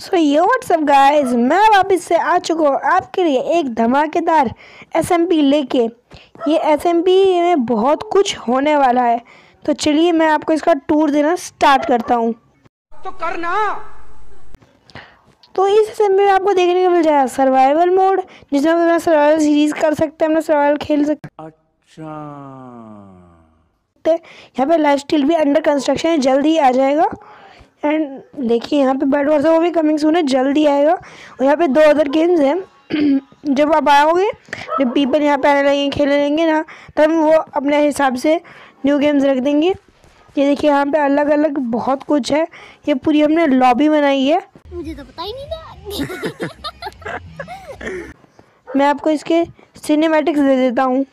सो ये WhatsApp guys, मैं वापस से आ चुका हूँ आपके लिए एक धमाकेदार एसएमपी लेके। ये एसएमपी में बहुत कुछ होने वाला है, तो चलिए मैं आपको इसका टूर देना स्टार्ट करता हूँ। तो करना। तो इस एसएमपी में आपको देखने को मिल जाएगा सर्वाइवल मोड, जिसमें आप अपना सर्वाइवल सीरीज कर सकते हैं, अपना सर्वाइवल खेल सकते हैं। अच्छा, यहाँ पे लाइफ स्टाइल भी अंडर कंस्ट्रक्शन है, जल्दी आ जाएगा। एंड देखिए यहाँ पे बैड वॉर्स है, वो भी कमिंग सून है, जल्दी आएगा। और यहाँ पे 2 अदर गेम्स हैं। जब आप आओगे, जब पीपल यहाँ पे आने लगेंगे, खेलने लगेंगे ना, तब वो अपने हिसाब से न्यू गेम्स रख देंगे। ये देखिए यहाँ पे अलग अलग बहुत कुछ है। ये पूरी हमने लॉबी बनाई है, मुझे तो पता ही नहीं था। मैं आपको इसके सिनेमैटिक्स दे देता हूँ।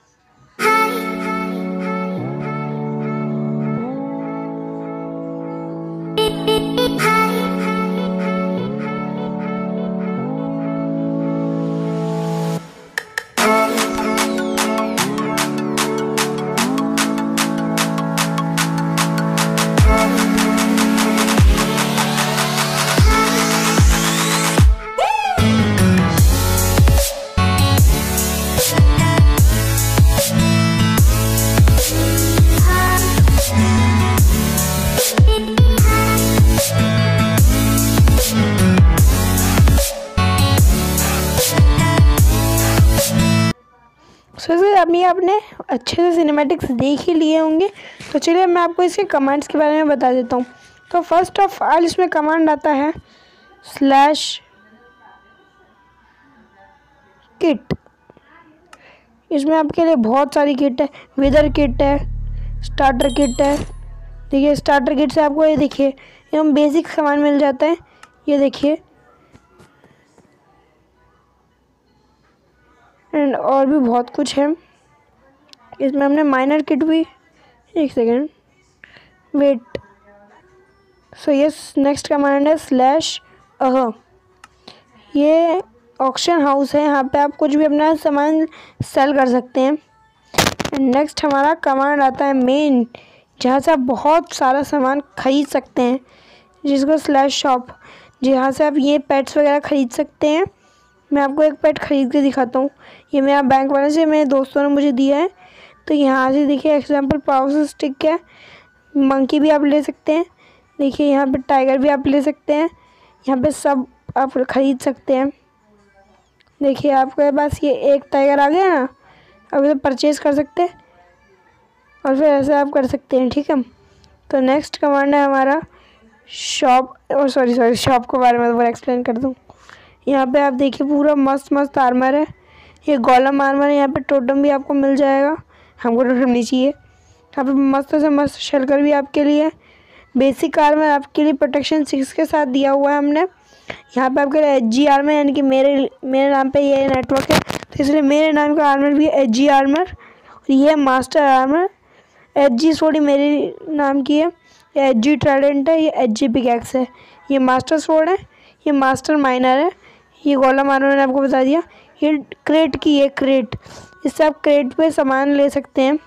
अभी आपने अच्छे से सिनेमैटिक्स देख ही लिए होंगे, तो चलिए मैं आपको इसके कमांड्स के बारे में बता देता हूँ। तो फर्स्ट ऑफ ऑल इसमें कमांड आता है /किट। इसमें आपके लिए बहुत सारी किट है, वेदर किट है, स्टार्टर किट है। देखिए स्टार्टर किट से आपको ये देखिए एकदम बेसिक सामान मिल जाता है। ये देखिए, एंड और भी बहुत कुछ है इसमें। हमने माइनर किट भी, एक second wait. So yes, next command है /अह। ये ऑक्शन हाउस है, यहाँ पे आप कुछ भी अपना सामान सेल कर सकते हैं। नेक्स्ट हमारा कमांड आता है मेन, जहाँ से आप बहुत सारा सामान खरीद सकते हैं, जिसको /शॉप, जहाँ से आप ये पेट्स वगैरह खरीद सकते हैं। मैं आपको एक पेट खरीद के दिखाता हूँ। ये मेरा बैंक वाले से मेरे दोस्तों ने मुझे दिया है। तो यहाँ से देखिए एग्जांपल पावर स्टिक है, मंकी भी आप ले सकते हैं। देखिए यहाँ पे टाइगर भी आप ले सकते हैं। यहाँ पे सब आप खरीद सकते हैं। देखिए आपके पास ये एक टाइगर आ गया ना, अब इसे परचेज़ कर सकते हैं और फिर ऐसे आप कर सकते हैं, ठीक है। तो नेक्स्ट कमांड है हमारा शॉप, और सॉरी शॉप के बारे में एक्सप्लेन कर दूँ। यहाँ पे आप देखिए पूरा मस्त मस्त आर्मर है, ये गोलम आर्मर है। यहाँ पे टोटम भी आपको मिल जाएगा, हमको टोटम नहीं चाहिए। यहाँ पे मस्त से मस्त शेल्कर भी आपके लिए, बेसिक आर्मर आपके लिए प्रोटेक्शन 6 के साथ दिया हुआ है हमने। यहाँ पे आपके लिए HG आर्मर, यानी कि मेरे नाम पे ये नेटवर्क है, तो इसलिए मेरे नाम का आर्मर भी है HG आर्मर। और ये मास्टर आर्मर, HG सोडी मेरे नाम की है, ये HG ट्राइडेंट है, ये HG पिकैक्स है। ये मास्टर स्वॉर्ड है, ये मास्टर माइनर है, ये गोलम आर्मर मैंने आपको बता दिया। ये क्रेट की है, क्रेट, इससे आप क्रेट पे सामान ले सकते हैं।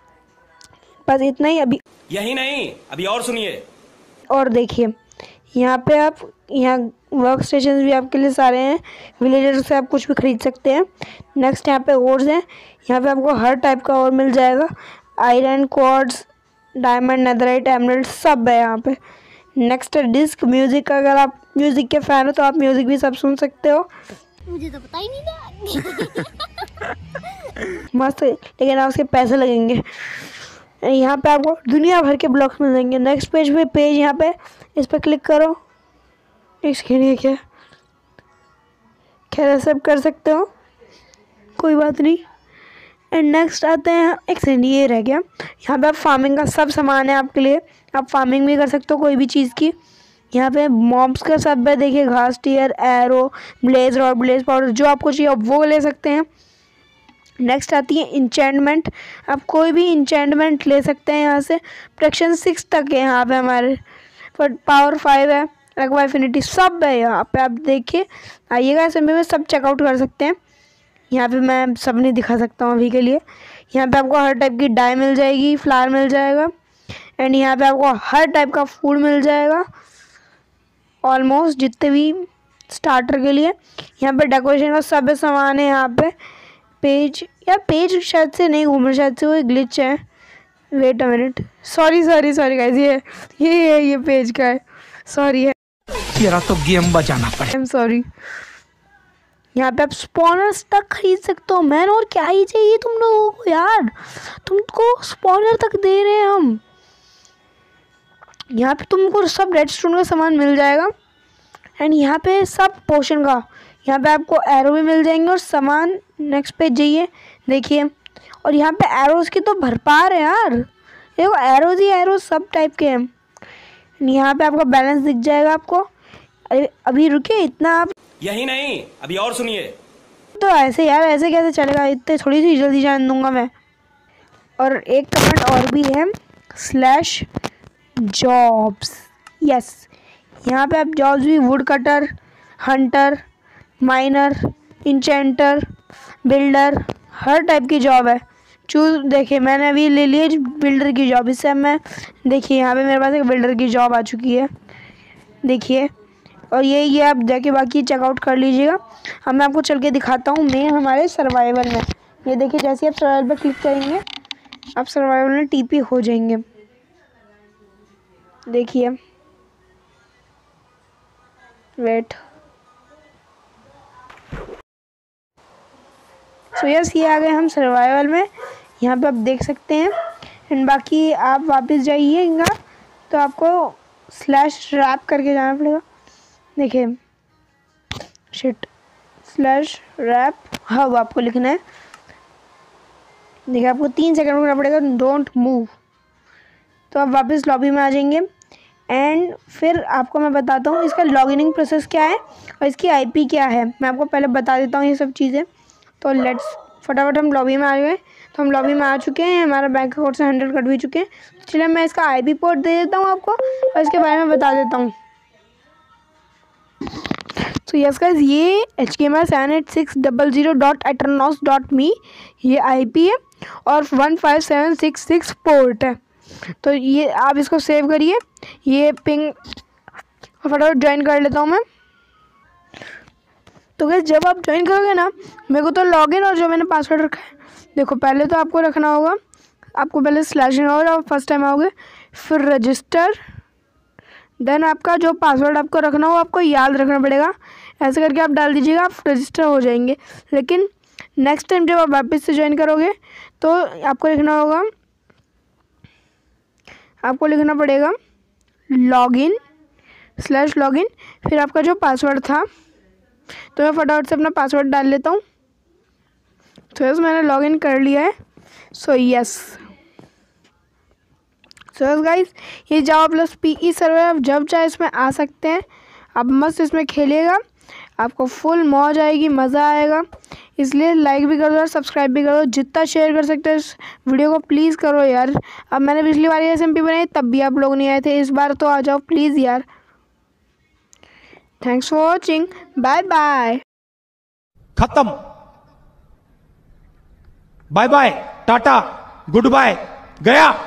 बस इतना ही। अभी यही नहीं, अभी और सुनिए। और देखिए यहाँ पे आप, यहाँ वर्क स्टेशन भी आपके लिए सारे हैं, विलेजर से आप कुछ भी खरीद सकते हैं। नेक्स्ट यहाँ पे ओर्स हैं, यहाँ पे आपको हर टाइप का और मिल जाएगा। Iron, quartz, diamond, netherite, emerald सब है यहाँ पे। नेक्स्ट डिस्क म्यूज़िक, अगर आप म्यूज़िक के फ़ैन हो तो आप म्यूज़िक भी सब सुन सकते हो। मुझे तो पता ही नहीं था। मस्त है, लेकिन आप उसके पैसे लगेंगे। यहाँ पे आपको दुनिया भर के ब्लॉक्स मिल जाएंगे। नेक्स्ट पेज यहाँ पे, इस पर क्लिक करो। इसके क्या, खैर सब कर सकते हो, कोई बात नहीं। एंड नेक्स्ट आते हैं, एक सेकंड ये रह गया। यहाँ पे आप फार्मिंग का सब सामान है आपके लिए, आप फार्मिंग भी कर सकते हो कोई भी चीज़ की। यहाँ पे मॉब्स का सब है, देखिए घास tear, arrow, blaze rod, blaze powder, जो आपको चाहिए आप वो ले सकते हैं। नेक्स्ट आती है इंचेंटमेंट, आप कोई भी इंचेंटमेंट ले सकते हैं यहाँ से। प्रोटेक्शन 6 तक है यहाँ पे हमारे, पर पावर 5 है, एक्वा इन्फिनिटी सब है यहाँ पे। आप देखिए आइएगा, ऐसे में सब चेकआउट कर सकते हैं। यहाँ पे मैं सब नहीं दिखा सकता हूँ अभी के लिए। यहाँ पे आपको हर टाइप की डाई मिल जाएगी, फ्लावर मिल जाएगा, एंड यहाँ पे आपको हर टाइप का फूड मिल जाएगा। ऑलमोस्ट जितने भी स्टार्टर के लिए। यहाँ पे डेकोरेशन का सब सामान है। यहाँ पे पेज, या पेज शायद से नहीं घूम रहा, शायद से वो ग्लिच है। Wait a minute, sorry guys, ये पेज का है, सॉरी है, तेरा तो गेम बजाना पड़े। I am sorry. यहाँ पे आप स्पॉनर्स तक खरीद सकते हो मैन, और क्या ही चाहिए तुम लोगों को यार, तुमको स्पॉनर तक दे रहे हैं हम। यहाँ पे तुमको सब रेडस्टोन का सामान मिल जाएगा। एंड यहाँ पे सब पोशन का, यहाँ पे आपको एरो भी मिल जाएंगे और सामान। नेक्स्ट पेज जाइए, देखिए, और यहाँ पे एरोज की तो भरपार है यार, देखो एरोज ही एरोज सब टाइप के हैं। यहाँ पे आपका बैलेंस दिख जाएगा आपको। अरे अभी रुकिए, इतना आप यही नहीं, अभी और सुनिए। तो ऐसे यार, ऐसे कैसे चलेगा, इतने थोड़ी सी जल्दी जान दूंगा मैं। और एक कमेंट और भी है, /jobs, यस। यहाँ पे आप जॉब्स भी, wood cutter, hunter, miner, enchanter, builder, हर टाइप की जॉब है। चूज, देखिए मैंने अभी ले ली बिल्डर की जॉब। इससे मैं, देखिए यहाँ पे मेरे पास एक बिल्डर की जॉब आ चुकी है, देखिए। और ये आप जाके बाकी चेकआउट कर लीजिएगा। अब मैं आपको चल के दिखाता हूँ मैं हमारे सर्वाइवल में। ये देखिए, जैसे ही आप सर्वाइवल पर क्लिक करेंगे आप सर्वाइवल में टीपी हो जाएंगे, देखिए। वेट, सो यस, ये आ गए हम सर्वाइवल में। यहाँ पे आप देख सकते हैं। एंड बाकी आप वापस जाइएगा तो आपको /रैप करके जाना पड़ेगा, देखिए, शिट, /रैप हब आपको लिखना है। देखिए आपको 3 सेकंड रुकना पड़ेगा, डोंट मूव। तो आप वापस लॉबी में आ जाएंगे। एंड फिर आपको मैं बताता हूँ इसका लॉगिनिंग प्रोसेस क्या है और इसकी आईपी क्या है। मैं आपको पहले बता देता हूँ ये सब चीज़ें। तो लेट्स, फटाफट हम लॉबी में आ गए। तो हम लॉबी में आ चुके हैं, हमारा बैंक अकाउंट से 100 कट भी चुके हैं। चलिए मैं इसका आईपी पोर्ट दे देता हूँ आपको और इसके बारे में बता देता हूँ। तो यस गाइस, ये HKMR78600.aternos.me ये आईपी है और 15766 पोर्ट है। तो ये आप इसको सेव करिए। ये पिंग फटाफट ज्वाइन कर लेता हूँ मैं। तो गाइस जब आप ज्वाइन करोगे ना, मेरे को तो लॉगिन और जो मैंने पासवर्ड रखा है, देखो पहले तो आपको रखना होगा, आपको पहले / होगा जब फर्स्ट टाइम आओगे, फिर रजिस्टर, देन आपका जो पासवर्ड आपको रखना हो आपको याद रखना पड़ेगा। ऐसे करके आप डाल दीजिएगा, आप रजिस्टर हो जाएंगे। लेकिन नेक्स्ट टाइम जब आप वापस से ज्वाइन करोगे तो आपको लिखना होगा, आपको लिखना पड़ेगा लॉगिन /लॉगिन, फिर आपका जो पासवर्ड था। तो मैं फटाफट से अपना पासवर्ड डाल लेता हूँ। तो यस, मैंने लॉगिन कर लिया है। सो यस गाइस, ये जावा प्लस PE सर्वर, आप जब चाहे इसमें आ सकते हैं। आप मस्त इसमें खेलिएगा, आपको फुल मौज आएगी, मज़ा आएगा। इसलिए लाइक भी कर दो और सब्सक्राइब भी करो, जितना शेयर कर सकते हो इस वीडियो को प्लीज़ करो यार। अब मैंने पिछली बार SMP बनाई तब भी आप लोग नहीं आए थे, इस बार तो आ जाओ प्लीज़ यार। Thanks for watching, bye bye. खत्म, बाय बाय, टाटा, गुड बाय, गया।